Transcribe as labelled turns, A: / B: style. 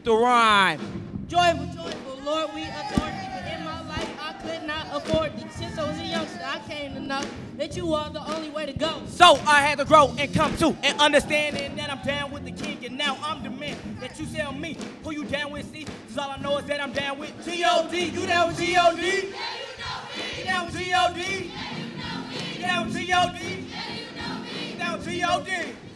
A: with the rhyme.
B: Joyful, joyful, Lord, we adore thee. But in my life, I could not afford thee. Since I was a youngster, I came to know that you are the only way to go.
A: So I had to grow and come to and understanding that I'm down with the king, and now I'm the man that you tell me who you down with. See, cause all I know is that I'm down with G.O.D. You down with G.O.D.? Yeah, you know me. You down with G.O.D.? Yeah, you know me. You down with G.O.D.? Yeah, you know me. You down with G.O.D.?